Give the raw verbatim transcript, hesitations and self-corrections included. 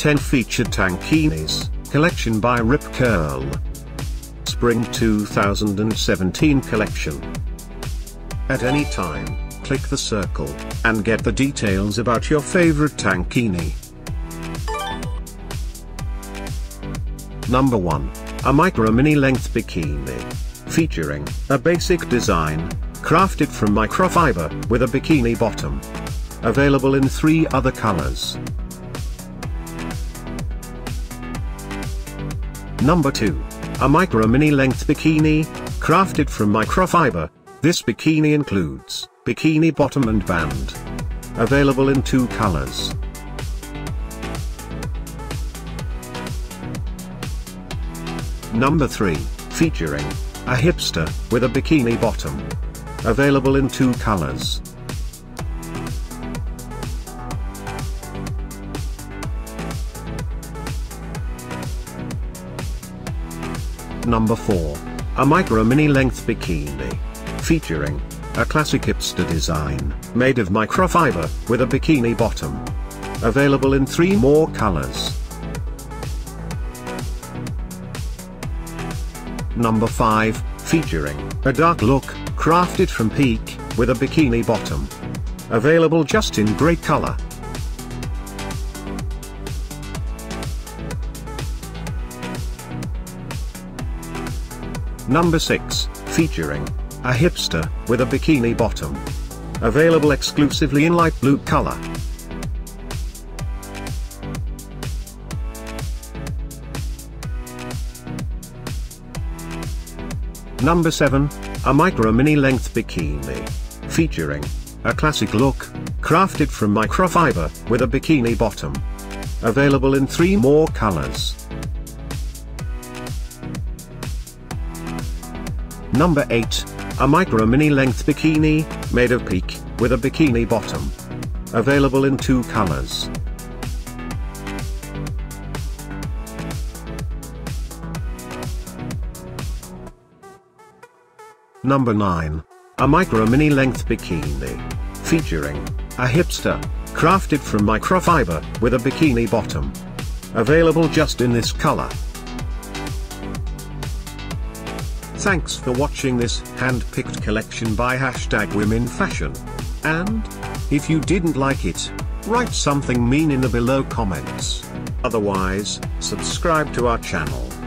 ten featured tankinis, collection by Rip Curl. Spring two thousand seventeen collection. At any time, click the circle, and get the details about your favorite tankini. Number one. A Micro Mini Length Bikini. Featuring a basic design, crafted from microfiber, with a bikini bottom. Available in three other colors. Number two. A Micro Mini Length Bikini, crafted from microfiber. This bikini includes bikini bottom and band. Available in two colors. Number three. Featuring a hipster with a bikini bottom. Available in two colors. Number four. A Micro Mini Length Bikini. Featuring a classic hipster design, made of microfiber, with a bikini bottom. Available in three more colors. Number five. Featuring a dark look, crafted from Peak, with a bikini bottom. Available just in grey color. Number six. Featuring a hipster with a bikini bottom. Available exclusively in light blue color. Number seven. A Micro Mini Length Bikini. Featuring a classic look, crafted from microfiber, with a bikini bottom. Available in three more colors. Number eight. A Micro Mini Length Bikini, made of Peak, with a bikini bottom. Available in two colors. Number nine. A Micro Mini Length Bikini. Featuring a hipster, crafted from microfiber, with a bikini bottom. Available just in this color. Thanks for watching this hand-picked collection by Hashtag Women Fashion. And if you didn't like it, write something mean in the below comments. Otherwise, subscribe to our channel.